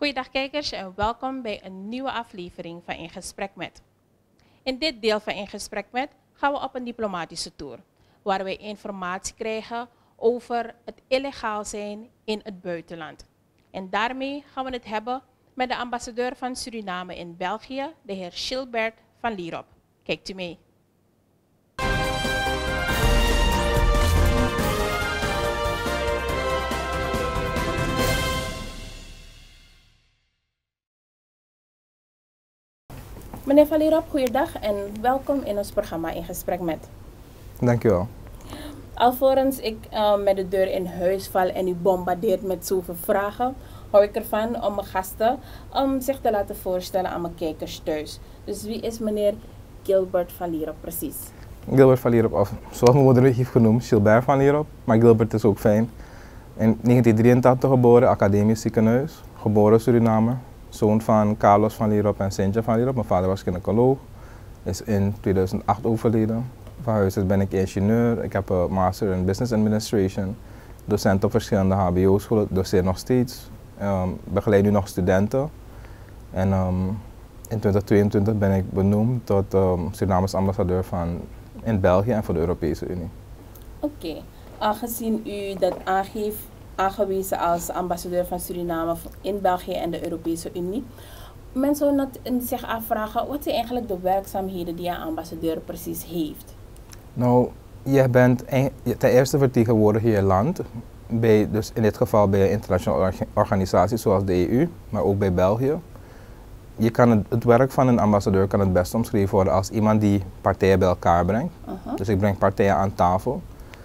Goeiedag kijkers en welkom bij een nieuwe aflevering van In Gesprek Met. In dit deel van In Gesprek Met gaan we op een diplomatische tour, waar wij informatie krijgen over het illegaal zijn in het buitenland. En daarmee gaan we het hebben met de ambassadeur van Suriname in België, de heer Gilbert van Lierop. Kijkt u mee. Meneer Van Lierop, goeiedag en welkom in ons programma In Gesprek Met. Dankjewel. Alvorens ik met de deur in huis val en u bombardeert met zoveel vragen, hou ik ervan om mijn gasten zich te laten voorstellen aan mijn kijkers thuis. Dus wie is meneer Gilbert Van Lierop precies? Gilbert Van Lierop, of zoals mijn moeder heeft genoemd, Gilbert Van Lierop, maar Gilbert is ook fijn. In 1983 geboren, academisch ziekenhuis, geboren Suriname. Zoon van Carlos Van Lierop en Cynthia Van Lierop. Mijn vader was gynaecoloog, is in 2008 overleden. Van huis uit ben ik ingenieur, ik heb een master in business administration, docent op verschillende hbo-scholen, doseer nog steeds, begeleid nu nog studenten. En in 2022 ben ik benoemd tot Surinaams ambassadeur in België en voor de Europese Unie. Oké, aangezien u dat aangewezen als ambassadeur van Suriname in België en de Europese Unie. Mensen zullen zich afvragen, wat zijn eigenlijk de werkzaamheden die een ambassadeur precies heeft? Nou, je bent ten eerste vertegenwoordiger je land, dus in dit geval bij een internationale organisatie zoals de EU, maar ook bij België. Je kan het werk van een ambassadeur kan het best omschreven worden als iemand die partijen bij elkaar brengt. Dus ik breng partijen aan tafel.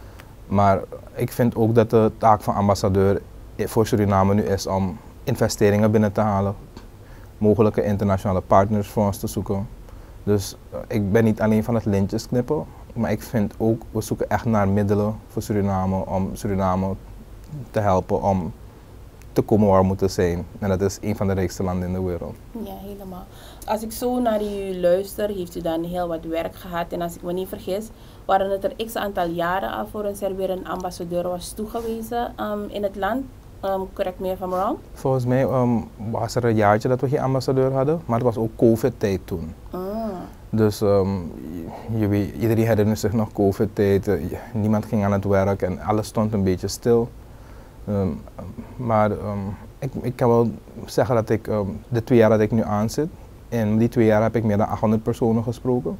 Maar ik vind ook dat de taak van ambassadeur voor Suriname nu is om investeringen binnen te halen, mogelijke internationale partners voor ons te zoeken. Dus ik ben niet alleen van het lintjes knippen, maar ik vind ook, we zoeken echt naar middelen voor Suriname om Suriname te helpen om te komen waar we moeten zijn. En dat is een van de rijkste landen in de wereld. Ja, helemaal. Als ik zo naar u luister, heeft u dan heel wat werk gehad. En als ik me niet vergis, waren het er x aantal jaren alvorens er weer een ambassadeur was toegewezen in het land. Correct me if I'm wrong? Volgens mij was er een jaartje dat we geen ambassadeur hadden, maar het was ook COVID-tijd toen. Dus iedereen herinnert zich nog COVID-tijd, niemand ging aan het werk en alles stond een beetje stil. Ik kan wel zeggen dat ik de 2 jaar dat ik nu aan zit, in die 2 jaar heb ik meer dan 800 personen gesproken.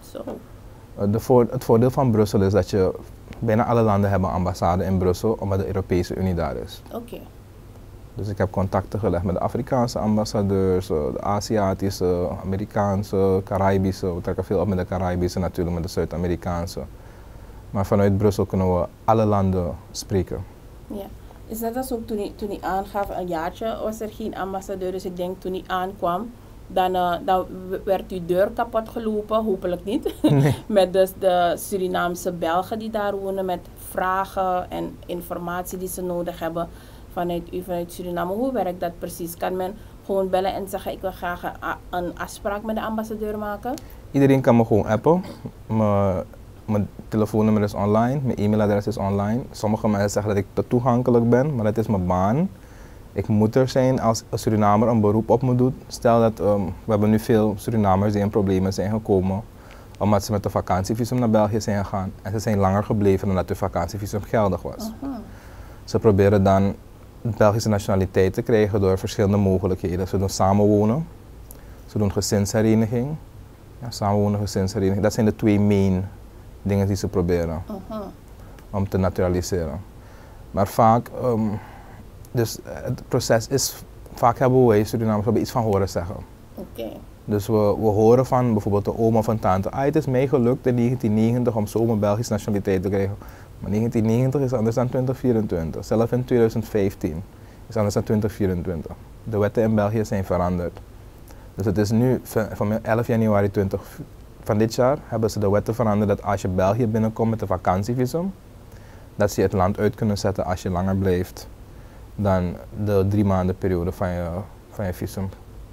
Het voordeel van Brussel is dat bijna alle landen hebben een ambassade in Brussel, omdat de Europese Unie daar is. Dus ik heb contacten gelegd met de Afrikaanse ambassadeurs, de Aziatische, Amerikaanse, Caribische. We trekken veel op met de Caribische natuurlijk, met de Zuid-Amerikaanse. Maar vanuit Brussel kunnen we alle landen spreken. Ja. Is net als ook toen hij aangaf, een jaartje was er geen ambassadeur, dus ik denk toen hij aankwam, dan werd uw deur kapot gelopen, hopelijk niet. Nee. Met dus de Surinaamse Belgen die daar wonen met vragen en informatie die ze nodig hebben vanuit Suriname. Hoe werkt dat precies? Kan men gewoon bellen en zeggen ik wil graag een afspraak met de ambassadeur maken? Iedereen kan me gewoon appen. Mijn telefoonnummer is online, mijn e-mailadres is online. Sommige mensen zeggen dat ik te toegankelijk ben, maar dat is mijn baan. Ik moet er zijn als een Surinamer een beroep op me doet. Stel dat we hebben nu veel Surinamers die in problemen zijn gekomen omdat ze met een vakantievisum naar België zijn gegaan. En ze zijn langer gebleven dan dat hun vakantievisum geldig was. Ze proberen dan Belgische nationaliteit te krijgen door verschillende mogelijkheden. Ze doen samenwonen, ze doen gezinshereniging. Ja, samenwonen, gezinshereniging. Dat zijn de 2 main dingen die ze proberen om te naturaliseren. Maar vaak, dus het proces is, vaak hebben wij Surinamers iets van horen zeggen. Dus we horen van bijvoorbeeld de oma of een tante, het is mij gelukt in 1990 om zo mijn Belgische nationaliteit te krijgen. Maar 1990 is anders dan 2024, zelfs in 2015 is anders dan 2024. De wetten in België zijn veranderd. Dus het is nu, van 11 januari 20 van dit jaar hebben ze de wetten veranderd dat als je België binnenkomt met een vakantievisum, dat ze je het land uit kunnen zetten als je langer blijft dan de 3 maanden periode van je visum.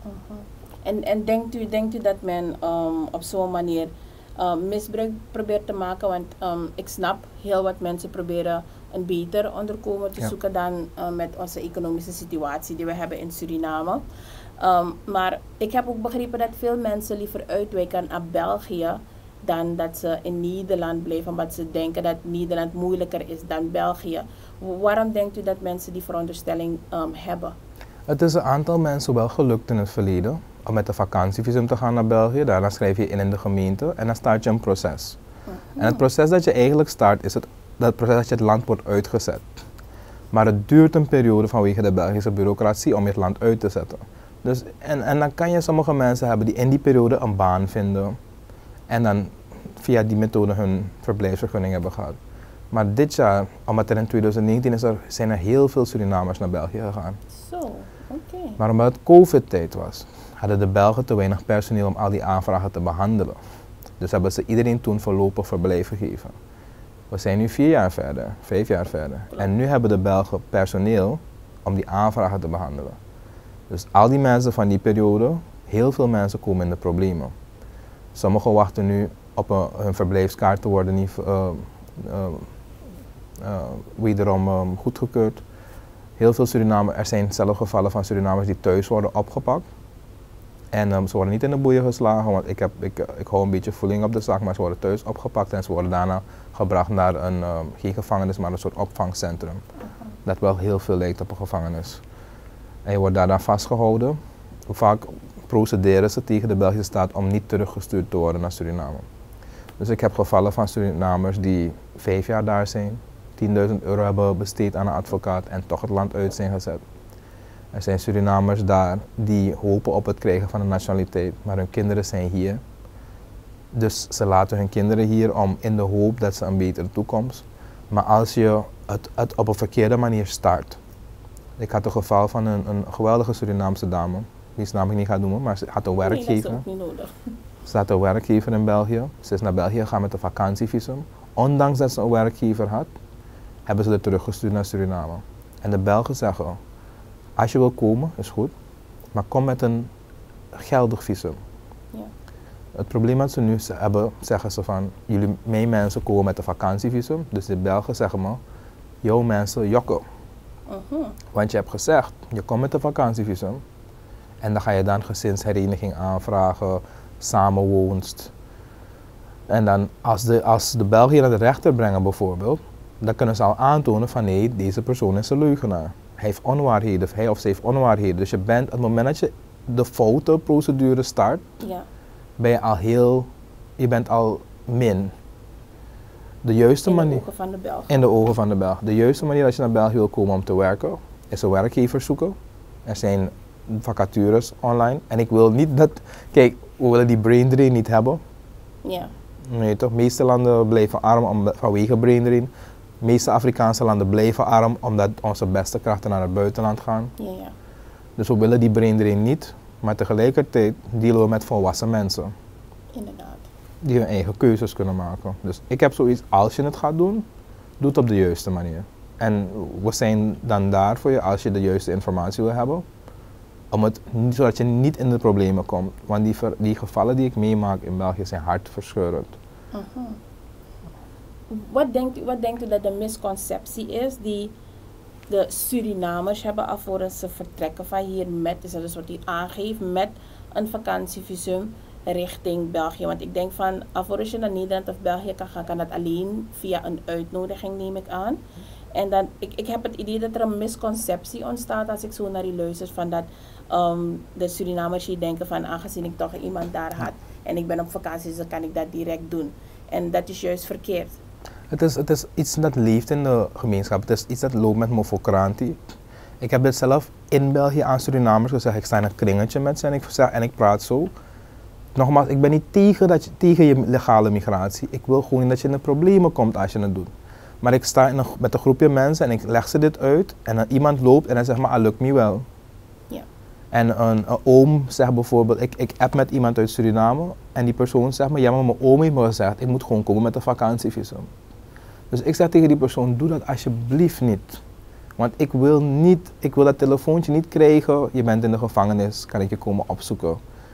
En denkt u dat men op zo'n manier misbruik probeert te maken? Want ik snap, heel wat mensen proberen een beter onderkomen te Ja. zoeken dan met onze economische situatie die we hebben in Suriname. Maar ik heb ook begrepen dat veel mensen liever uitwijken naar België dan dat ze in Nederland blijven, omdat ze denken dat Nederland moeilijker is dan België. Waarom denkt u dat mensen die veronderstelling hebben? Het is een aantal mensen wel gelukt in het verleden om met een vakantievisum te gaan naar België. Daarna schrijf je in de gemeente en dan start je een proces. En het proces dat je eigenlijk start is dat proces dat je het land wordt uitgezet. Maar het duurt een periode vanwege de Belgische bureaucratie om je het land uit te zetten. Dus, en dan kan je sommige mensen hebben die in die periode een baan vinden en dan via die methode hun verblijfsvergunning hebben gehad. Maar dit jaar, omdat er in 2019 zijn er heel veel Surinamers naar België gegaan. Zo, oké. Maar omdat het COVID-tijd was, hadden de Belgen te weinig personeel om al die aanvragen te behandelen. Dus hebben ze iedereen toen voorlopig verblijf gegeven. We zijn nu 4 jaar verder, 5 jaar verder. En nu hebben de Belgen personeel om die aanvragen te behandelen. Dus al die mensen van die periode, heel veel mensen komen in de problemen. Sommigen wachten nu op hun verblijfskaart te worden wederom goedgekeurd. Heel veel Surinamers, er zijn zelfs gevallen van Surinamers die thuis worden opgepakt. En ze worden niet in de boeien geslagen, want ik hou een beetje voeling op de zaak, maar ze worden thuis opgepakt en ze worden daarna gebracht naar geen gevangenis, maar een soort opvangcentrum. Dat wel heel veel lijkt op een gevangenis. En je wordt daarna vastgehouden. Vaak procederen ze tegen de Belgische staat om niet teruggestuurd te worden naar Suriname. Dus ik heb gevallen van Surinamers die 5 jaar daar zijn, 10.000 euro hebben besteed aan een advocaat en toch het land uit zijn gezet. Er zijn Surinamers daar die hopen op het krijgen van een nationaliteit, maar hun kinderen zijn hier. Dus ze laten hun kinderen hier om in de hoop dat ze een betere toekomst. Maar als je het op een verkeerde manier start. Ik had een geval van een geweldige Surinaamse dame, die is namelijk niet gaan noemen, maar ze had een werkgever. Nee, dat is ook niet nodig. Ze had een werkgever in België. Ze is naar België gegaan met een vakantievisum. Ondanks dat ze een werkgever had, hebben ze het teruggestuurd naar Suriname. En de Belgen zeggen, als je wil komen, is goed, maar kom met een geldig visum. Ja. Het probleem dat ze nu hebben, zeggen ze van, mijn mensen komen met een vakantievisum, dus de Belgen zeggen me, jouw mensen jokken. Want je hebt gezegd, je komt met een vakantievisum en dan ga je dan gezinshereniging aanvragen, samenwoonst. En dan als de Belgen naar de rechter brengen bijvoorbeeld, dan kunnen ze al aantonen van nee, deze persoon is een leugenaar. Hij of ze heeft onwaarheden. Dus je bent, op het moment dat je de foute procedure start, Ja. ben je bent al min. De juiste manier. In de ogen van de Belgen. In de ogen van de Belg. De juiste manier als je naar België wil komen om te werken, is een werkgever zoeken. Er zijn vacatures online. En ik wil niet dat, kijk, we willen die brain drain niet hebben. Ja. Nee toch, de meeste landen blijven arm vanwege brain drain. De meeste Afrikaanse landen blijven arm omdat onze beste krachten naar het buitenland gaan. Ja, ja. Dus we willen die brain drain niet, maar tegelijkertijd dealen we met volwassen mensen. Inderdaad. Die hun eigen keuzes kunnen maken. Dus ik heb zoiets, als je het gaat doen, doe het op de juiste manier. En we zijn dan daar voor je als je de juiste informatie wil hebben. Zodat je niet in de problemen komt. Want die gevallen die ik meemaak in België zijn hartverscheurend. Wat denkt u dat de misconceptie is die de Surinamers hebben alvorens ze vertrekken van hier met, is dat een soort die aangeeft met een vakantievisum richting België? Want ik denk van, alvorens je naar Nederland of België kan gaan, kan dat alleen via een uitnodiging, neem ik aan. En dan, ik heb het idee dat er een misconceptie ontstaat als ik zo naar die luister van dat de Surinamers hier denken van, aangezien ik toch iemand daar had en ik ben op vakantie, dus dan kan ik dat direct doen. En dat is juist verkeerd. Het is iets dat leeft in de gemeenschap. Het is iets dat loopt met mofokranti. Ik heb dit zelf in België aan Surinamers gezegd. Ik sta in een kringetje met ze en ik praat zo. Nogmaals, ik ben niet tegen je legale migratie. Ik wil gewoon niet dat je in de problemen komt als je het doet. Maar ik sta met een groepje mensen en ik leg ze dit uit. En dan iemand loopt en dan zegt maar, lukt me wel. Ja. En een oom zegt bijvoorbeeld, ik app met iemand uit Suriname. En die persoon zegt me, ja maar mijn oom heeft me gezegd, ik moet gewoon komen met een vakantievisum. Dus ik zeg tegen die persoon, doe dat alsjeblieft niet. Want ik wil dat telefoontje niet krijgen, je bent in de gevangenis, kan ik je komen opzoeken.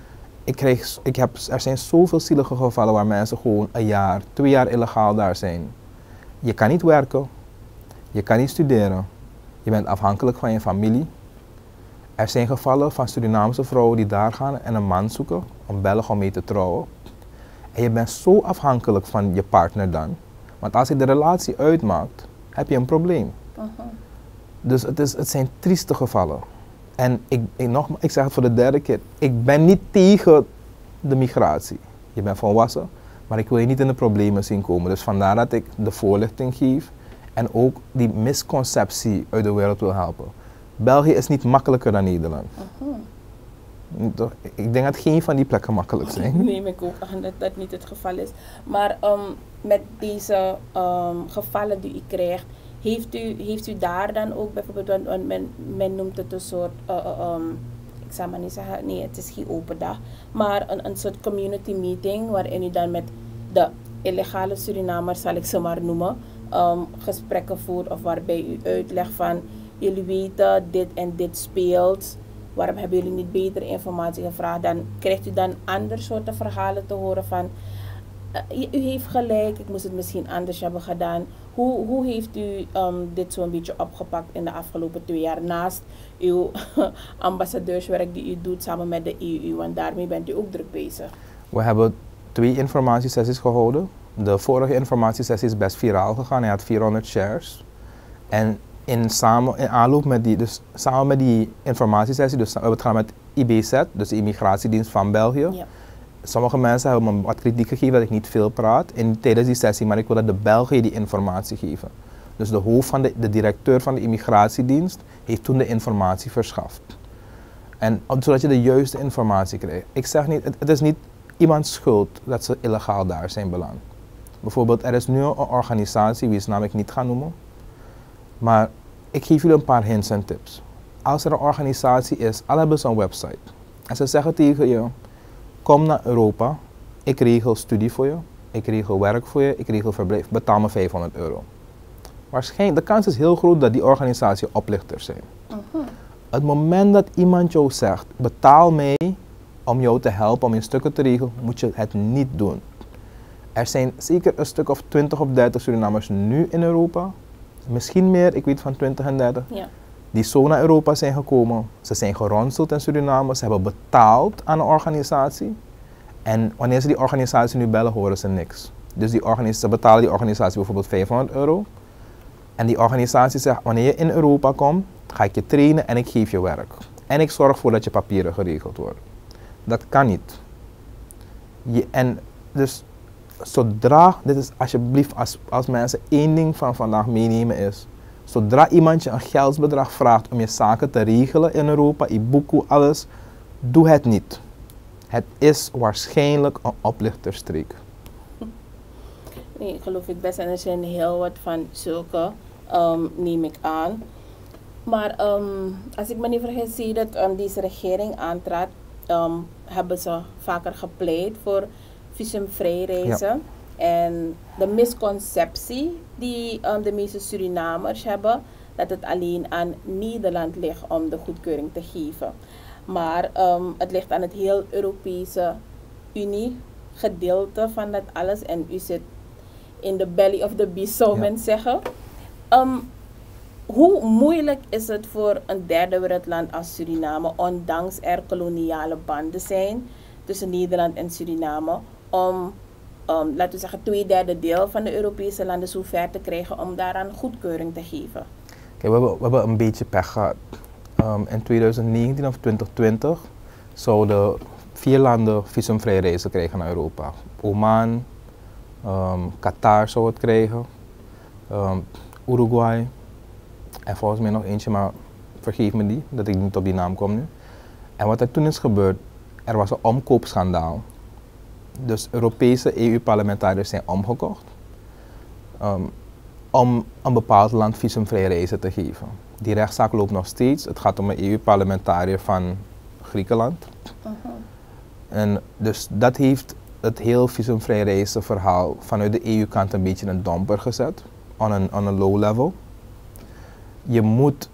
Er zijn zoveel zielige gevallen waar mensen gewoon 1 jaar, 2 jaar illegaal daar zijn. Je kan niet werken, Je kan niet studeren. Je bent afhankelijk van je familie. Er zijn gevallen van Surinaamse vrouwen die daar gaan en een man zoeken om Belg om mee te trouwen. En je bent zo afhankelijk van je partner dan. Want als je de relatie uitmaakt, heb je een probleem. Dus het zijn trieste gevallen. En ik zeg het voor de derde keer, ik ben niet tegen de migratie. Je bent volwassen, maar ik wil je niet in de problemen zien komen. Dus vandaar dat ik de voorlichting geef en ook die misconceptie uit de wereld wil helpen. België is niet makkelijker dan Nederland. Ik denk dat geen van die plekken makkelijk zijn. Neem ik ook aan dat dat niet het geval is. Maar met deze gevallen die u krijgt, heeft u daar dan ook bijvoorbeeld, want men noemt het een soort, ik zal maar niet zeggen, nee het is geen open dag, maar een soort community meeting waarin u dan met de illegale Surinamers, zal ik ze maar noemen, gesprekken voert of waarbij u uitlegt van jullie weten dit en dit speelt. Waarom hebben jullie niet betere informatie gevraagd? Dan krijgt u dan ander soorten verhalen te horen van u heeft gelijk, ik moest het misschien anders hebben gedaan. Hoe heeft u dit zo'n beetje opgepakt in de afgelopen 2 jaar naast uw ambassadeurswerk die u doet samen met de EU? Want daarmee bent u ook druk bezig. We hebben 2 informatiesessies gehouden. De vorige informatiesessie is best viraal gegaan. Hij had 400 shares. En in aanloop met die informatiesessie, dus we hebben het gedaan met IBZ, dus de Immigratiedienst van België. Ja. Sommige mensen hebben me wat kritiek gegeven dat ik niet veel praat tijdens die sessie, maar ik wil dat de Belgen die informatie geven. Dus de hoofd van de directeur van de Immigratiedienst heeft toen de informatie verschaft. En zodat je de juiste informatie krijgt. Ik zeg niet, het is niet iemands schuld dat ze illegaal daar zijn beland. Bijvoorbeeld, er is nu een organisatie, wie is naam ik niet ga noemen. Maar ik geef jullie een paar hints en tips. Als er een organisatie is, al hebben ze een website. En ze zeggen tegen je, kom naar Europa, ik regel studie voor je, ik regel werk voor je, ik regel verblijf, betaal me €500. Waarschijnlijk, de kans is heel groot dat die organisatie oplichters zijn. Het moment dat iemand jou zegt, betaal mij om jou te helpen, om je stukken te regelen, moet je het niet doen. Er zijn zeker een stuk of 20 of 30 Surinamers nu in Europa. Misschien meer, ik weet van 20 en 30, die zo naar Europa zijn gekomen. Ze zijn geronseld in Suriname, ze hebben betaald aan een organisatie. En wanneer ze die organisatie nu bellen, horen ze niks. Dus ze betalen die organisatie bijvoorbeeld €500. En die organisatie zegt, wanneer je in Europa komt, ga ik je trainen en ik geef je werk. En ik zorg ervoor dat je papieren geregeld worden. Dat kan niet. En dus zodra, dit is alsjeblieft als mensen één ding van vandaag meenemen is, zodra iemand je een geldsbedrag vraagt om je zaken te regelen in Europa, Ibuku, alles, doe het niet. Het is waarschijnlijk een oplichterstreek. Nee, geloof ik best. En er zijn heel wat van zulke, neem ik aan. Maar als ik me niet vergis, zie dat deze regering aantrad, hebben ze vaker gepleit voor visumvrij reizen. Ja. En de misconceptie die de meeste Surinamers hebben, dat het alleen aan Nederland ligt om de goedkeuring te geven. Maar het ligt aan het heel Europese Unie gedeelte van dat alles. En u zit in the belly of the beast, zou men zeggen. Hoe moeilijk is het voor een derde wereldland als Suriname, ondanks er koloniale banden zijn tussen Nederland en Suriname, om, laten we zeggen, 2/3 deel van de Europese landen zo ver te krijgen om daaraan goedkeuring te geven? Kijk, we hebben een beetje pech gehad. In 2019 of 2020 zouden 4 landen visumvrij reizen krijgen naar Europa. Oman, Qatar zou het krijgen, Uruguay en volgens mij nog eentje, maar vergeef me die, dat ik niet op die naam kom nu. En wat er toen is gebeurd, er was een omkoopschandaal. Dus Europese EU-parlementariërs zijn omgekocht om een bepaald land visumvrij reizen te geven. Die rechtszaak loopt nog steeds. Het gaat om een EU-parlementariër van Griekenland. En dus dat heeft het heel visumvrij reizen verhaal vanuit de EU-kant een beetje een domper gezet, on een low level. Je moet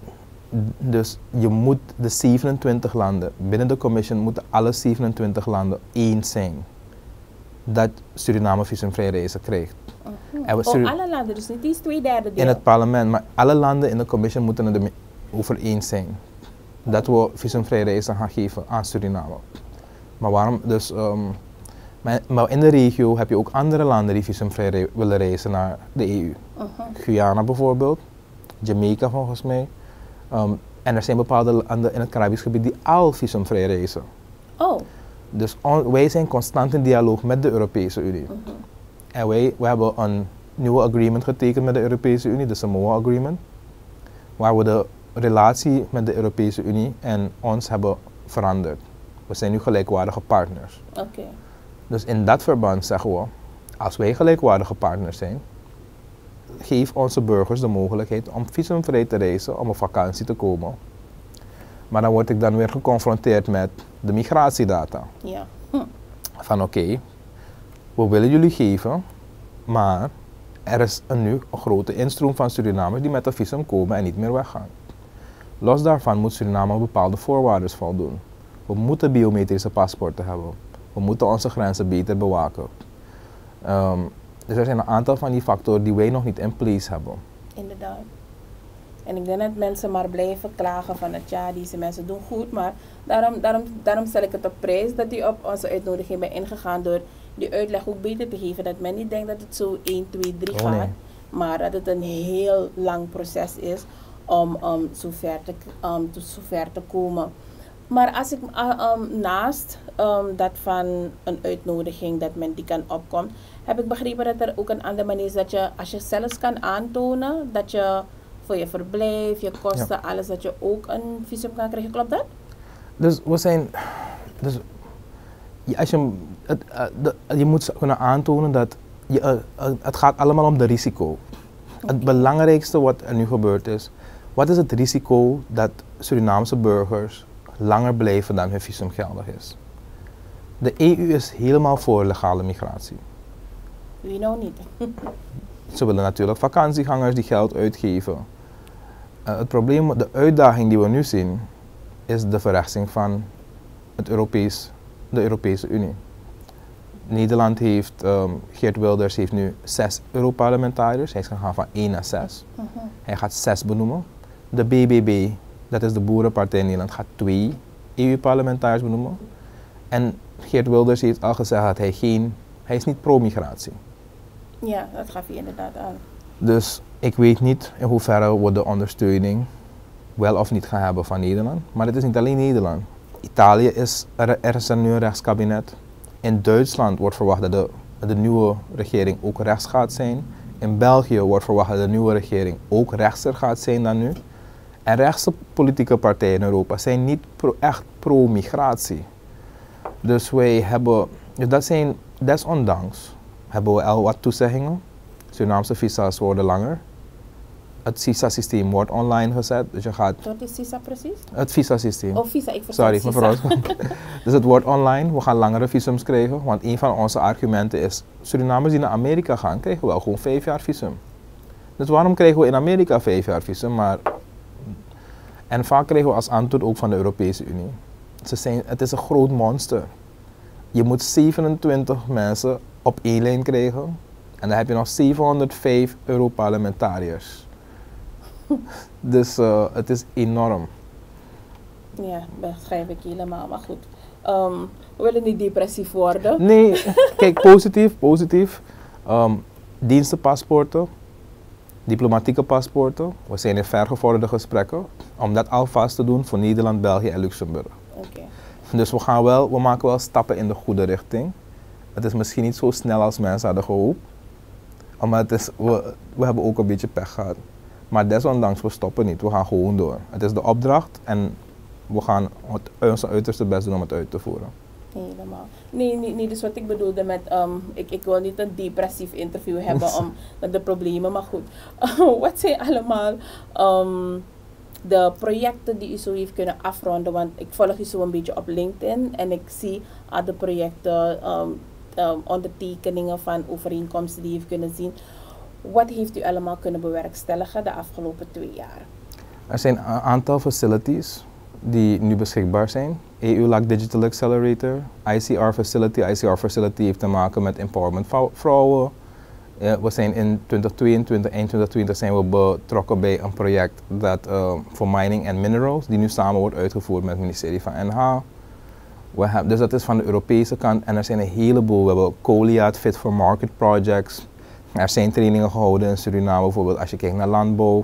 de 27 landen, binnen de commission moeten alle 27 landen eens zijn dat Suriname visumvrij reizen krijgt. En we alle landen, dus niet eens 2/3 deel. in het parlement, maar alle landen in de commission moeten het er over eens zijn. Dat we visumvrij reizen gaan geven aan Suriname. Maar waarom? Dus, maar in de regio heb je ook andere landen die visumvrij willen reizen naar de EU. Guyana bijvoorbeeld, Jamaica volgens mij. En er zijn bepaalde landen in het Caribisch gebied die al visumvrij reizen. Oh. Dus wij zijn constant in dialoog met de Europese Unie. En wij hebben een nieuwe agreement getekend met de Europese Unie, de Samoa Agreement, waar we de relatie met de Europese Unie en ons hebben veranderd. We zijn nu gelijkwaardige partners. Okay. Dus in dat verband zeggen we, als wij gelijkwaardige partners zijn, geef onze burgers de mogelijkheid om visumvrij te reizen, om op vakantie te komen. Maar dan word ik dan weer geconfronteerd met de migratiedata. Ja. Van oké, we willen jullie geven, maar er is nu een grote instroom van Surinamers die met een visum komen en niet meer weggaan. Los daarvan moet Suriname bepaalde voorwaarden voldoen. We moeten biometrische paspoorten hebben. We moeten onze grenzen beter bewaken. Dus er zijn een aantal van die factoren die wij nog niet in place hebben. Inderdaad. En ik denk dat mensen maar blijven klagen van het ja, deze mensen doen goed, maar daarom stel ik het op prijs dat u op onze uitnodiging bent ingegaan door die uitleg ook beter te geven. Dat men niet denkt dat het zo 1, 2, 3 gaat, nee. maar dat het een heel lang proces is om zover te komen. Maar als ik naast dat van een uitnodiging dat men die kan opkomt, heb ik begrepen dat er ook een andere manier is dat je, als je zelfs kan aantonen dat je voor je verblijf, je kosten, alles, dat je ook een visum kan krijgen. Klopt dat? Dus we zijn, als je moet kunnen aantonen dat het gaat allemaal om de risico. Okay. Het belangrijkste wat er nu gebeurd is, wat is het risico dat Surinaamse burgers langer blijven dan hun visum geldig is? De EU is helemaal voor legale migratie. Wie nou niet? Ze willen natuurlijk vakantiegangers die geld uitgeven. Het probleem, de uitdaging die we nu zien, is de verrechtsing van de Europese Unie. Nederland heeft, Geert Wilders heeft nu 6 Europarlementariërs. Hij is gegaan van 1 naar 6. Hij gaat 6 benoemen. De BBB, dat is de Boerenpartij in Nederland, gaat 2 EU-parlementariërs benoemen. En Geert Wilders heeft al gezegd dat hij is niet pro-migratie. Ja, dat gaf hij inderdaad aan. Dus ik weet niet in hoeverre we de ondersteuning wel of niet gaan hebben van Nederland. Maar het is niet alleen Nederland. Italië er is nu een rechtskabinet. In Duitsland wordt verwacht dat de nieuwe regering ook rechts gaat zijn. In België wordt verwacht dat de nieuwe regering ook rechtser gaat zijn dan nu. En rechtse politieke partijen in Europa zijn niet echt pro-migratie. Dus wij hebben, desondanks hebben we al wat toezeggingen. Surinaamse visa's worden langer. Het visa-systeem wordt online gezet. Dus je gaat. Wat is visa precies? Het visa-systeem. Oh, visa, ik versta. Sorry, mevrouw. Dus het wordt online. We gaan langere visums krijgen. Want een van onze argumenten is, Surinamers die naar Amerika gaan, krijgen wel gewoon 5 jaar visum. Dus waarom krijgen we in Amerika 5 jaar visum? En vaak krijgen we als antwoord ook van de Europese Unie. Het is een groot monster. Je moet 27 mensen op 1 lijn krijgen. En dan heb je nog 705 Europarlementariërs. Dus het is enorm. Ja, begrijp ik helemaal. Maar goed, we willen niet depressief worden. Nee, kijk, positief. Dienstenpaspoorten, diplomatieke paspoorten. We zijn in vergevorderde gesprekken om dat alvast te doen voor Nederland, België en Luxemburg. Okay. Dus we maken wel stappen in de goede richting. Het is misschien niet zo snel als mensen hadden gehoopt. Maar we hebben ook een beetje pech gehad. Maar desondanks, we stoppen niet. We gaan gewoon door. Het is de opdracht en we gaan onze uiterste best doen om het uit te voeren. Helemaal. Nee, dus wat ik bedoelde met, ik wil niet een depressief interview hebben om de problemen, maar goed. Wat zijn allemaal de projecten die u zo heeft kunnen afronden? Want ik volg u zo een beetje op LinkedIn en ik zie de projecten, ondertekeningen van overeenkomsten die u heeft kunnen zien. Wat heeft u allemaal kunnen bewerkstelligen de afgelopen 2 jaar? Er zijn een aantal facilities die nu beschikbaar zijn. EU-LAC Digital Accelerator, ICR Facility. ICR Facility heeft te maken met empowerment vrouwen, We zijn in 2022, eind 2020 zijn we betrokken bij een project dat voor mining en minerals, die nu samen wordt uitgevoerd met het ministerie van NH. Dus dat is van de Europese kant en er zijn een heleboel. We hebben Goliath Fit for Market projects. Er zijn trainingen gehouden in Suriname, bijvoorbeeld als je kijkt naar landbouw.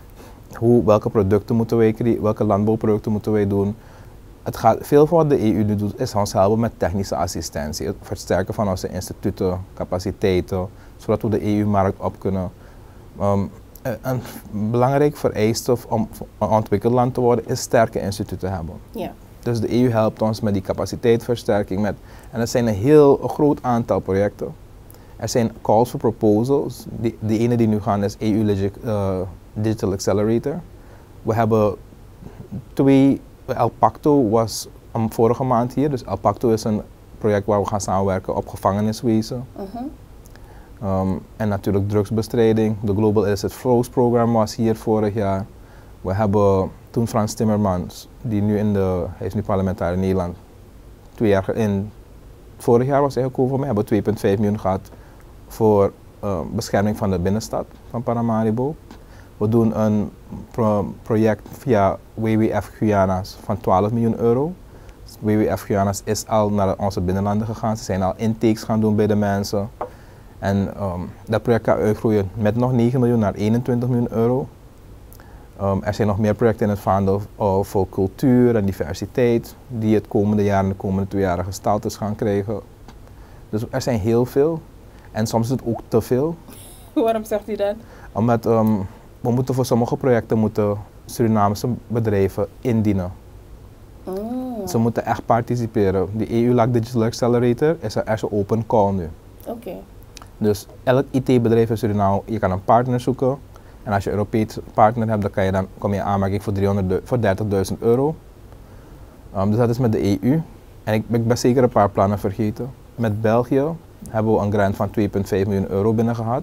Welke landbouwproducten moeten wij doen? Het gaat, veel van wat de EU nu doet is ons helpen met technische assistentie. Het versterken van onze instituten, capaciteiten, zodat we de EU-markt op kunnen. Een belangrijk vereiste om een ontwikkeld land te worden is sterke instituten hebben. Ja. Dus de EU helpt ons met die capaciteitsversterking. En er zijn een heel groot aantal projecten. Er zijn calls for proposals. De ene die nu gaan is EU Digital Accelerator. We hebben 2, El Pacto was vorige maand hier. Dus El Pacto is een project waar we gaan samenwerken op gevangeniswezen. En natuurlijk drugsbestrijding. De Global Illicit Flows Program was hier vorig jaar. We hebben toen Frans Timmermans, hij is nu parlementariër in Nederland. Vorig jaar was hij gekomen voor mij, hebben we 2,5 miljoen gehad voor bescherming van de binnenstad van Paramaribo. We doen een project via WWF Guyana's van 12 miljoen euro. WWF Guyana's is al naar onze binnenlanden gegaan, ze zijn al intakes gaan doen bij de mensen. En dat project gaat uitgroeien met nog 9 miljoen naar 21 miljoen euro. Er zijn nog meer projecten in het vaandel voor cultuur en diversiteit die het komende jaar en de komende 2 jaar gestaltes gaan krijgen. Dus er zijn heel veel en soms is het ook te veel. Waarom zegt u dat? Omdat we moeten voor sommige projecten Surinaamse bedrijven indienen. Ze moeten echt participeren. De EU-LAC Digital Accelerator is een open call nu. Dus elk IT-bedrijf in Suriname, je kan een partner zoeken. En als je een Europese partner hebt, dan kom je aanmerking voor 30.000 euro. Dus dat is met de EU. En ik ben zeker een paar plannen vergeten. Met België hebben we een grant van 2,5 miljoen euro binnen gehad.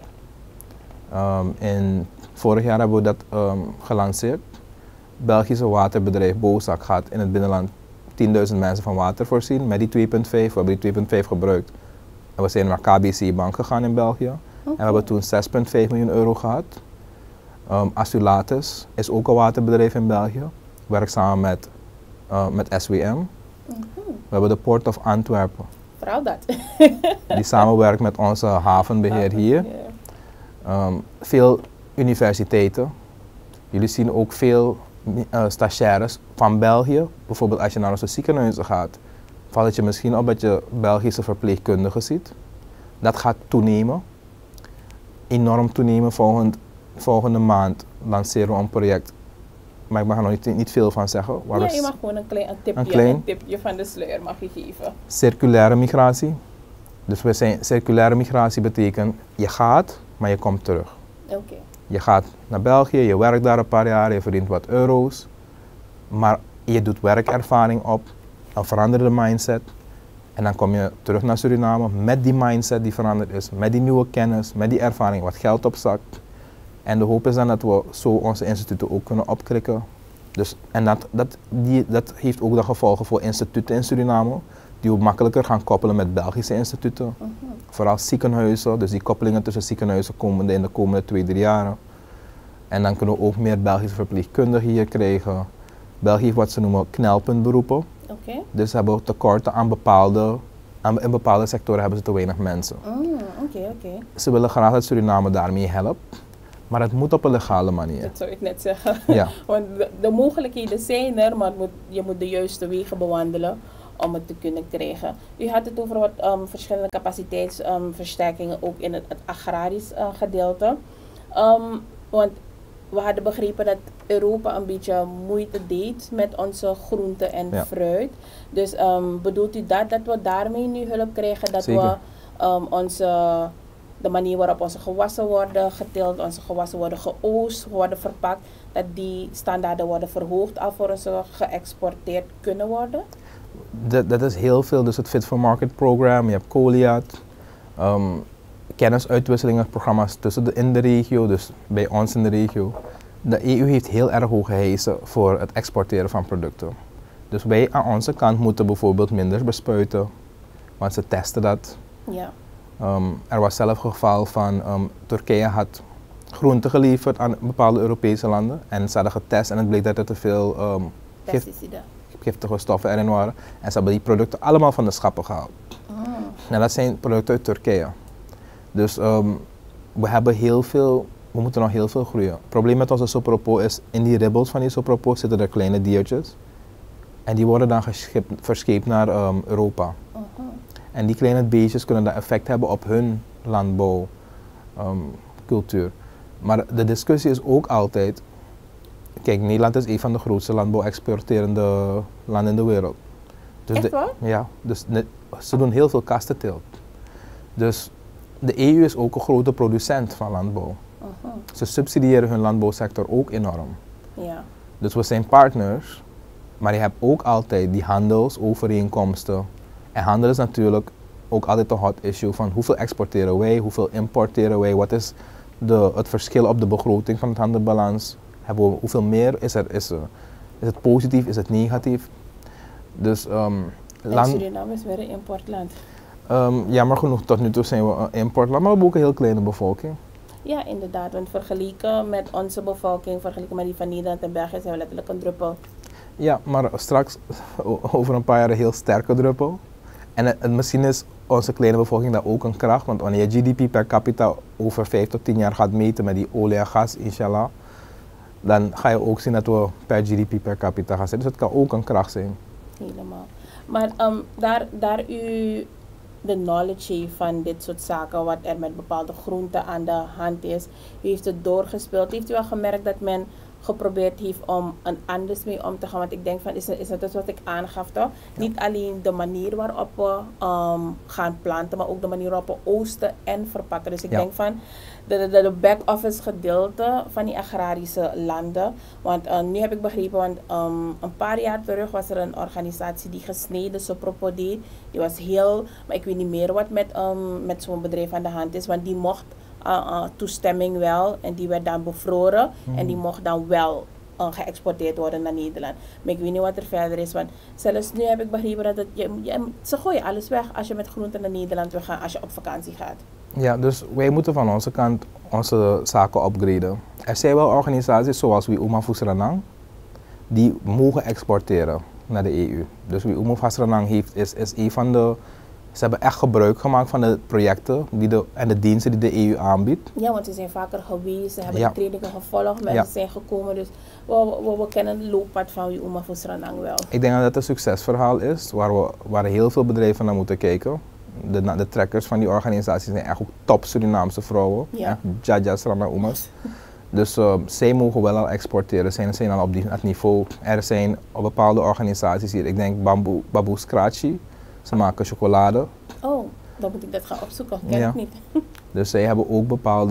Vorig jaar hebben we dat gelanceerd. Belgische waterbedrijf Bozak gaat in het binnenland 10.000 mensen van water voorzien. Met die 2,5, we hebben die 2,5 gebruikt. En we zijn naar KBC Bank gegaan in België. En we hebben toen 6,5 miljoen euro gehad. Assulatus is ook een waterbedrijf in België. Werkt samen met SWM. We hebben de Port of Antwerpen. Vooral dat. Die samenwerkt met onze havenbeheer hier. Veel universiteiten. Jullie zien ook veel stagiaires van België. Bijvoorbeeld als je naar onze ziekenhuizen gaat, valt het je misschien op dat je Belgische verpleegkundigen ziet. Dat gaat toenemen. Enorm toenemen. Volgende maand lanceren we een project. Maar ik mag er nog niet veel van zeggen. Ja, je mag gewoon een tipje van de sluier mag je geven. Circulaire migratie. Dus circulaire migratie betekent je gaat, maar je komt terug. Je gaat naar België, je werkt daar een paar jaar, je verdient wat euro's. Maar je doet werkervaring op, een veranderde mindset. En dan kom je terug naar Suriname met die mindset die veranderd is. Met die nieuwe kennis, met die ervaring, wat geld op zak. En de hoop is dan dat we zo onze instituten ook kunnen opkrikken. Dus, en dat heeft ook de gevolgen voor instituten in Suriname, die we makkelijker gaan koppelen met Belgische instituten. Vooral ziekenhuizen, dus die koppelingen tussen ziekenhuizen in de komende 2-3 jaar. En dan kunnen we ook meer Belgische verpleegkundigen hier krijgen. België heeft wat ze noemen knelpuntberoepen. Dus ze hebben tekorten in bepaalde sectoren hebben ze te weinig mensen. Ze willen graag dat Suriname daarmee helpt. Maar het moet op een legale manier. Dat zou ik net zeggen. Ja. Want de mogelijkheden zijn er, maar je moet de juiste wegen bewandelen om het te kunnen krijgen. U had het over wat verschillende capaciteitsversterkingen ook in het agrarisch gedeelte. Want we hadden begrepen dat Europa een beetje moeite deed met onze groenten en fruit. Dus bedoelt u dat we daarmee nu hulp krijgen? Dat Zeker. We de manier waarop onze gewassen worden geteeld, onze gewassen worden geoogst, worden verpakt, dat die standaarden worden verhoogd alvorens ze geëxporteerd kunnen worden? Dat is heel veel. Dus het Fit for Market program, je hebt Goliath, kennisuitwisselingen, programma's in de regio, dus bij ons in de regio. De EU heeft heel erg hoge eisen voor het exporteren van producten. Dus wij aan onze kant moeten bijvoorbeeld minder bespuiten, want ze testen dat. Ja. Er was zelf een geval van Turkije had groenten geleverd aan bepaalde Europese landen en ze hadden getest en het bleek dat er te veel giftige stoffen erin waren. En ze hebben die producten allemaal van de schappen gehaald. En dat zijn producten uit Turkije. Dus we moeten nog heel veel groeien. Het probleem met onze Sopropo is, in die ribbels van die Sopropo zitten er kleine diertjes. En die worden dan verscheept naar Europa. En die kleine beestjes kunnen dan effect hebben op hun landbouwcultuur. Maar de discussie is ook altijd, kijk, Nederland is een van de grootste landbouw-exporterende landen in de wereld. Dus echt waar? Ja, dus ze doen heel veel kastenteelt. Dus de EU is ook een grote producent van landbouw. Ze subsidiëren hun landbouwsector ook enorm. Ja. Dus we zijn partners, maar je hebt ook altijd die handelsovereenkomsten. En handel is natuurlijk ook altijd een hot issue van hoeveel exporteren wij, hoeveel importeren wij, wat is het verschil op de begroting van het handelbalans. Hoeveel meer is er? Is het positief, is het negatief? Dus, Suriname is weer een importland. Jammer genoeg, tot nu toe zijn we een importland, maar we hebben ook een heel kleine bevolking. Ja, inderdaad, want vergeleken met onze bevolking, vergeleken met die van Nederland en België, zijn we letterlijk een druppel. Ja, maar straks, over een paar jaar, een heel sterke druppel. En misschien is onze kleine bevolking daar ook een kracht, want wanneer je GDP per capita over 5 tot 10 jaar gaat meten met die olie en gas, inshallah, dan ga je ook zien dat we per GDP per capita gaan zijn. Dus het kan ook een kracht zijn. Helemaal. Maar daar u de knowledge heeft van dit soort zaken, wat er met bepaalde groenten aan de hand is, u heeft het doorgespeeld. Heeft u al gemerkt dat men geprobeerd heeft om een anders mee om te gaan? Want ik denk van, is dat dus wat ik aangaf toch? Ja. Niet alleen de manier waarop we gaan planten, maar ook de manier waarop we oosten en verpakken. Dus ik denk van, de back-office gedeelte van die agrarische landen. Want nu heb ik begrepen, want een paar jaar terug was er een organisatie die gesneden Sopropo deed. Die was heel, maar ik weet niet meer wat met zo'n bedrijf aan de hand is, want die mocht toestemming wel en die werd dan bevroren en die mocht dan wel geëxporteerd worden naar Nederland. Maar ik weet niet wat er verder is, want zelfs nu heb ik begrepen dat ze gooien alles weg als je met groenten naar Nederland wil gaan, als je op vakantie gaat. Ja, dus wij moeten van onze kant onze zaken upgraden. Er zijn wel organisaties zoals Wiuma Fusranang die mogen exporteren naar de EU. Dus Wiuma Fusranang is een van de... Ze hebben echt gebruik gemaakt van de projecten en de diensten die de EU aanbiedt. Ja, want ze zijn vaker geweest, ze hebben de trainingen gevolgd, mensen zijn gekomen. Dus we kennen het looppad van Wiuma Fusranang wel. Ik denk dat het een succesverhaal is waar heel veel bedrijven naar moeten kijken. De trekkers van die organisaties zijn echt ook top Surinaamse vrouwen. Ja. Jaja Srana Oemas. Dus zij mogen wel al exporteren, ze zijn al op dat niveau. Er zijn bepaalde organisaties hier, ik denk Bamboo Scratchy. Ze maken chocolade. Oh, dan moet ik dat gaan opzoeken. Ken ik niet. Dus zij hebben ook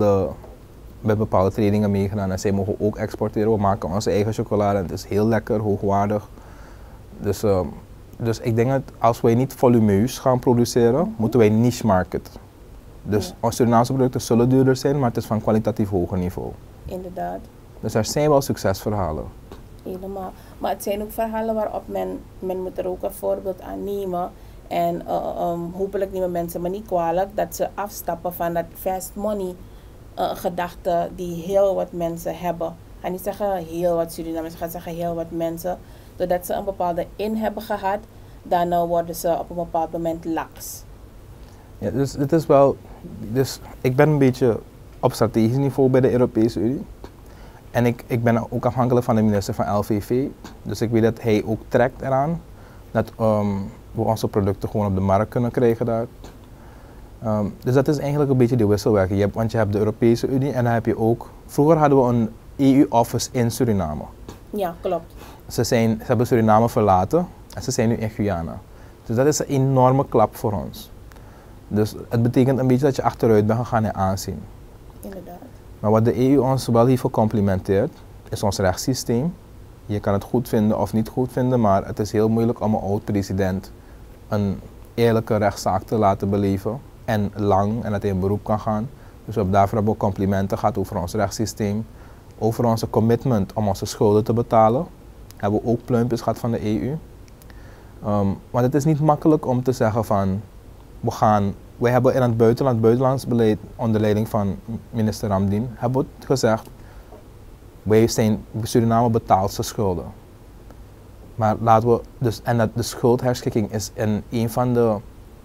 bepaalde trainingen meegedaan en zij mogen ook exporteren. We maken onze eigen chocolade en het is heel lekker, hoogwaardig. Dus ik denk dat als wij niet volumeus gaan produceren, moeten wij niche market. Dus onze Surinaamse producten zullen duurder zijn, maar het is van kwalitatief hoger niveau. Inderdaad. Dus er zijn wel succesverhalen. Helemaal. Maar het zijn ook verhalen waarop men moet er ook een voorbeeld aan nemen. En hopelijk nemen mensen me niet kwalijk dat ze afstappen van dat fast money gedachte die heel wat mensen hebben. Ik ga niet zeggen heel wat Surinamers, ik ga zeggen heel wat mensen. Doordat ze een bepaalde in hebben gehad, dan worden ze op een bepaald moment laks. Ja, dus het is wel, dus ik ben een beetje op strategisch niveau bij de Europese Unie. En ik ben ook afhankelijk van de minister van LVV. Dus ik weet dat hij ook trekt eraan dat we onze producten gewoon op de markt kunnen krijgen daar. Dus dat is eigenlijk een beetje de wisselwerking. Want je hebt de Europese Unie en dan heb je ook... Vroeger hadden we een EU-office in Suriname. Ja, klopt. Ze hebben Suriname verlaten en ze zijn nu in Guyana. Dus dat is een enorme klap voor ons. Dus het betekent een beetje dat je achteruit bent gegaan in aanzien. Inderdaad. Maar wat de EU ons wel heeft gecomplimenteerd, is ons rechtssysteem. Je kan het goed vinden of niet goed vinden, maar het is heel moeilijk om een oud-president een eerlijke rechtszaak te laten beleven. En lang, en dat hij in beroep kan gaan. Dus daarvoor hebben we complimenten gehad over ons rechtssysteem. Over onze commitment om onze schulden te betalen. Hebben we ook pluimpjes gehad van de EU. Want het is niet makkelijk om te zeggen van, we gaan wij hebben in het buitenlands beleid onder leiding van minister Ramdien, hebben we gezegd, Suriname betaalt zijn schulden. Maar laten we, dus, en dat de schuldherschikking is een van de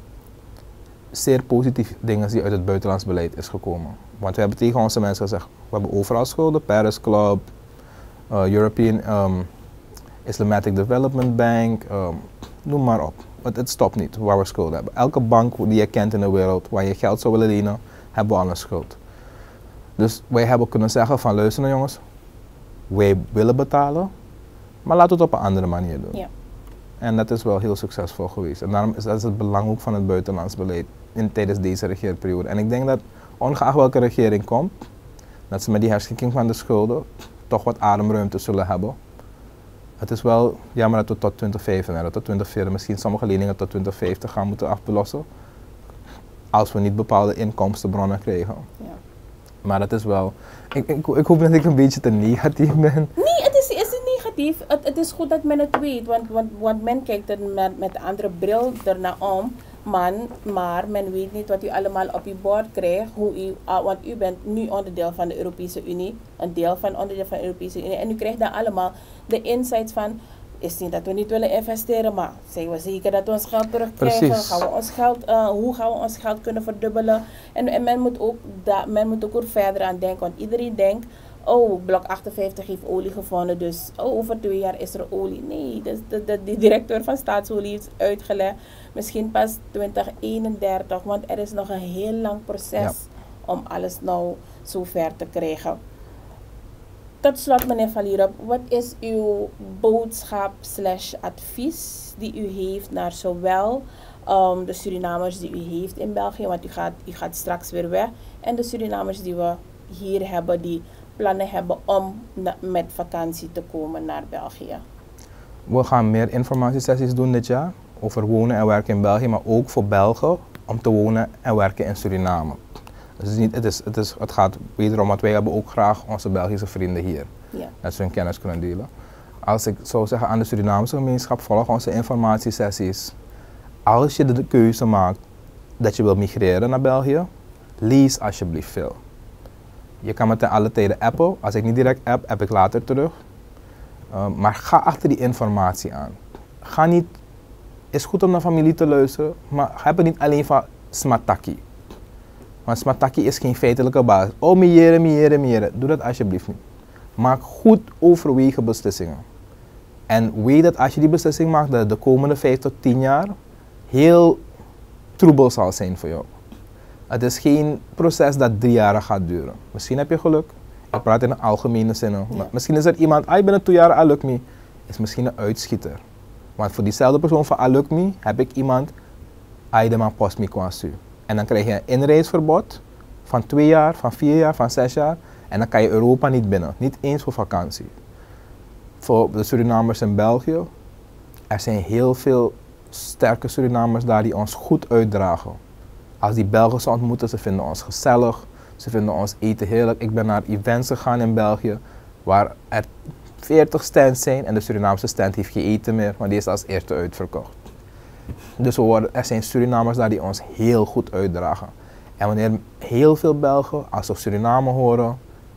zeer positieve dingen die uit het buitenlands beleid is gekomen. Want we hebben tegen onze mensen gezegd, we hebben overal schulden, Paris Club, European Islamic Development Bank, noem maar op. Het stopt niet waar we schulden hebben. Elke bank die je kent in de wereld, waar je geld zou willen lenen, hebben we al een schuld. Dus wij hebben kunnen zeggen van luister nou jongens, wij willen betalen, maar laten we het op een andere manier doen. Ja. En dat is wel heel succesvol geweest. En daarom is dat het belang ook van het buitenlands beleid tijdens deze regeerperiode. En ik denk dat ongeacht welke regering komt, dat ze met die herschikking van de schulden toch wat ademruimte zullen hebben. Het is wel jammer dat we tot 2035, tot 2040, misschien sommige leningen tot 2050 gaan moeten afbelossen. Als we niet bepaalde inkomstenbronnen krijgen. Ja. Maar dat is wel, ik hoop dat ik een beetje te negatief ben. Nee, het is niet negatief. Het is goed dat men het weet, want men kijkt er met een andere bril ernaar om. Maar men weet niet wat u allemaal op uw bord krijgt, want u bent nu onderdeel van de Europese Unie, onderdeel van de Europese Unie. En u krijgt dan allemaal de insights van, is niet dat we niet willen investeren, maar zijn we zeker dat we ons geld terugkrijgen? Hoe gaan we ons geld kunnen verdubbelen? En men moet ook er verder aan denken, want iedereen denkt, oh, blok 58 heeft olie gevonden, dus over 2 jaar is er olie. Nee, dus de directeur van Staatsolie heeft uitgelegd, misschien pas 2031, want er is nog een heel lang proces om alles nou zo ver te krijgen. Tot slot, meneer Van Lierop, wat is uw boodschap / advies die u heeft naar zowel de Surinamers die u heeft in België, want u gaat straks weer weg, en de Surinamers die we hier hebben, die plannen hebben om met vakantie te komen naar België? We gaan meer informatiesessies doen dit jaar over wonen en werken in België, maar ook voor Belgen om te wonen en werken in Suriname. Dus het gaat wederom, want wij hebben ook graag onze Belgische vrienden hier. Ja. Dat ze hun kennis kunnen delen. Als ik zou zeggen aan de Surinaamse gemeenschap, volg onze informatiesessies. Als je de keuze maakt dat je wilt migreren naar België, lees alsjeblieft veel. Je kan me ten alle tijden appen. Als ik niet direct app ik later terug. Maar ga achter die informatie aan. Ga niet, is goed om naar familie te luisteren, maar heb het niet alleen van smataki. Want smataki is geen feitelijke basis. Oh, miëren. Doe dat alsjeblieft niet. Maak goed overwegen beslissingen. En weet dat als je die beslissing maakt, dat de komende 5 tot 10 jaar heel troebel zal zijn voor jou. Het is geen proces dat 3 jaar gaat duren. Misschien heb je geluk. Ik praat in een algemene zin. Ja. Misschien is er iemand, ik ben 2 jaar, lukt me. Is misschien een uitschieter. Want voor diezelfde persoon van lukt me, heb ik iemand, de man post me kwasu. En dan krijg je een inreisverbod van 2 jaar, van 4 jaar, van 6 jaar. En dan kan je Europa niet binnen. Niet eens voor vakantie. Voor de Surinamers in België, er zijn heel veel sterke Surinamers daar die ons goed uitdragen. Als die Belgen ze ontmoeten, ze vinden ons gezellig. Ze vinden ons eten heerlijk. Ik ben naar events gegaan in België waar er 40 stands zijn en de Surinaamse stand heeft geen eten meer, maar die is als eerste uitverkocht. Dus er zijn Surinamers daar die ons heel goed uitdragen. En wanneer heel veel Belgen, als ze Suriname horen,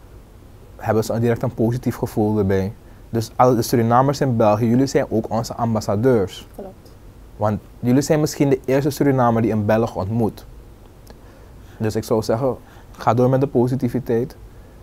hebben ze direct een positief gevoel erbij. Dus alle de Surinamers in België, jullie zijn ook onze ambassadeurs. Klopt. Want jullie zijn misschien de eerste Surinamer die een Belg ontmoet. Dus ik zou zeggen, ga door met de positiviteit.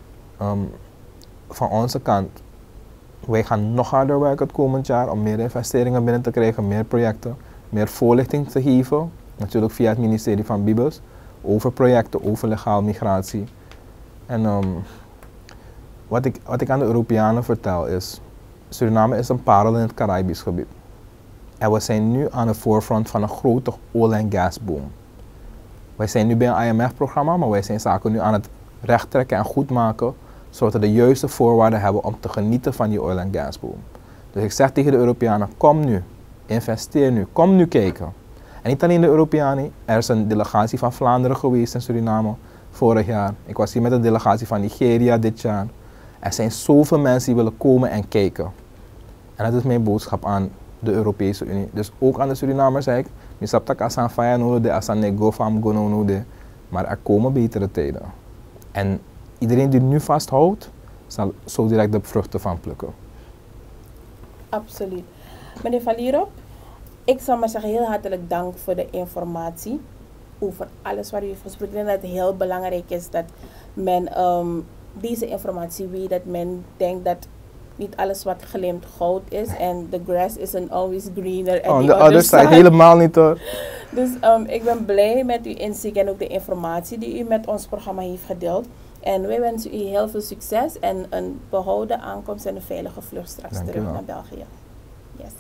Van onze kant, wij gaan nog harder werken het komend jaar om meer investeringen binnen te krijgen, meer projecten, meer voorlichting te geven. Natuurlijk via het ministerie van Bibels, over projecten, over legaal migratie. En wat ik aan de Europeanen vertel is, Suriname is een parel in het Caribisch gebied. En we zijn nu aan de voorfront van een grote oil- en gasboom. Wij zijn nu bij een IMF-programma, maar wij zijn zaken nu aan het rechttrekken en goedmaken, zodat we de juiste voorwaarden hebben om te genieten van die oil- en gasboom. Dus ik zeg tegen de Europeanen, kom nu, investeer nu, kom nu kijken. En niet alleen de Europeanen, er is een delegatie van Vlaanderen geweest in Suriname vorig jaar. Ik was hier met een delegatie van Nigeria dit jaar. Er zijn zoveel mensen die willen komen en kijken. En dat is mijn boodschap aan de Europese Unie. Dus ook aan de Surinamers zeg ik, Je snapt dat als aan fire nodig, als aan nego van gono nodig, maar er komen betere tijden. En iedereen die nu vasthoudt, zal zo direct de vruchten van plukken. Absoluut. Meneer Valierop, ik zal maar zeggen heel hartelijk dank voor de informatie over alles wat u heeft gesproken. Ik denk dat het heel belangrijk is dat men deze informatie weet, dat men denkt dat niet alles wat glimmt goud is en the grass isn't always greener On the other side, helemaal niet hoor. Dus ik ben blij met uw inzicht en ook de informatie die u met ons programma heeft gedeeld. En wij wensen u heel veel succes en een behouden aankomst en een veilige vlucht straks terug naar België. Yes.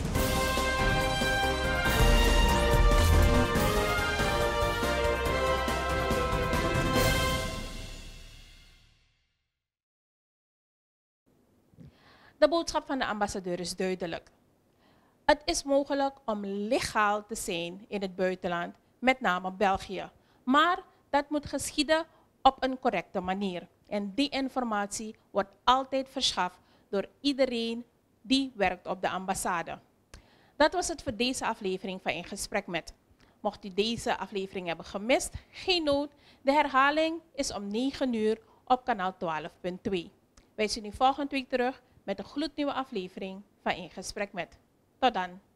De boodschap van de ambassadeur is duidelijk. Het is mogelijk om legaal te zijn in het buitenland, met name België. Maar dat moet geschieden op een correcte manier. En die informatie wordt altijd verschaft door iedereen die werkt op de ambassade. Dat was het voor deze aflevering van In Gesprek Met. Mocht u deze aflevering hebben gemist, geen nood. De herhaling is om 9 uur op kanaal 12.2. Wij zien u volgende week terug met een gloednieuwe aflevering van In Gesprek Met. Tot dan.